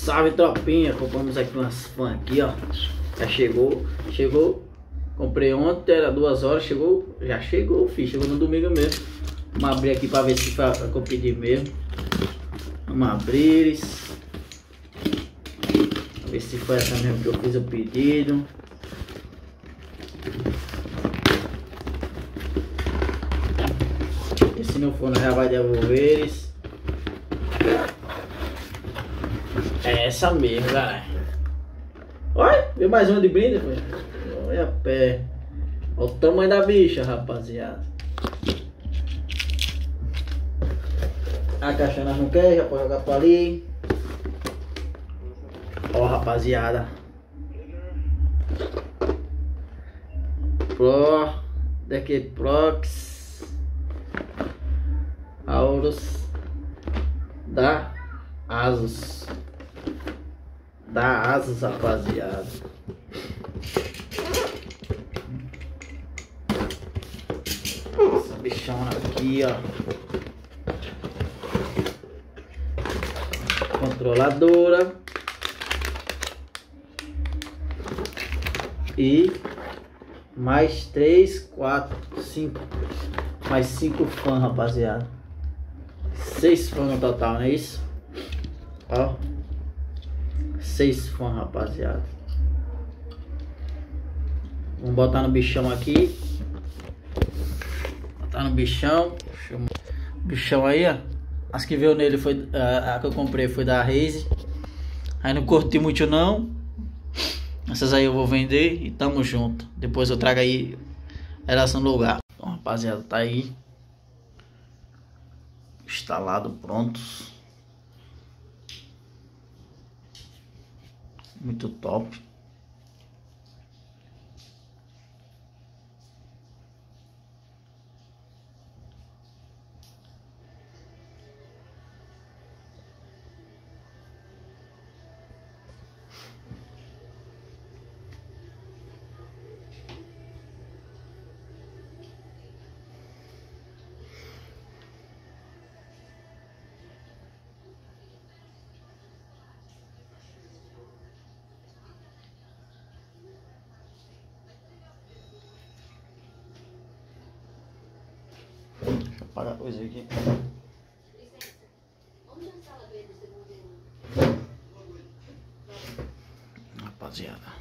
Salve, tropinha, compramos aqui umas fãs aqui, ó. Já chegou. Comprei ontem, era 2 horas, já chegou, filho. Chegou no domingo mesmo. Vamos abrir aqui pra ver se foi que eu pedi mesmo. Vamos abrir. Pra ver se foi essa mesmo que eu fiz o pedido. E se não for, nós já vai devolver eles. É essa mesmo, galera. Olha, veio mais uma de brinde, pô. Olha pé. Olha o tamanho da bicha, rapaziada. A caixa nós não quer, já pode jogar pra ali. Ó, rapaziada. Pro, daqui Prox, Aurus, da Asus. Da Asus, rapaziada. Essa bichona aqui, ó. Controladora. E mais 3, 4, 5. Mais 5 fãs, rapaziada. 6 fãs no total, não é isso? Ó. 6 fãs, rapaziada. Vamos botar no bichão aqui. Botar no bichão. Bichão aí, ó. As que veio nele foi a que eu comprei foi da Raze. Aí não curti muito não. Essas aí eu vou vender e tamo junto. Depois eu trago aí elas no lugar. Então, rapaziada, tá aí instalado, prontos. Muito top. Deixa eu apagar a coisa aqui. Rapaziada.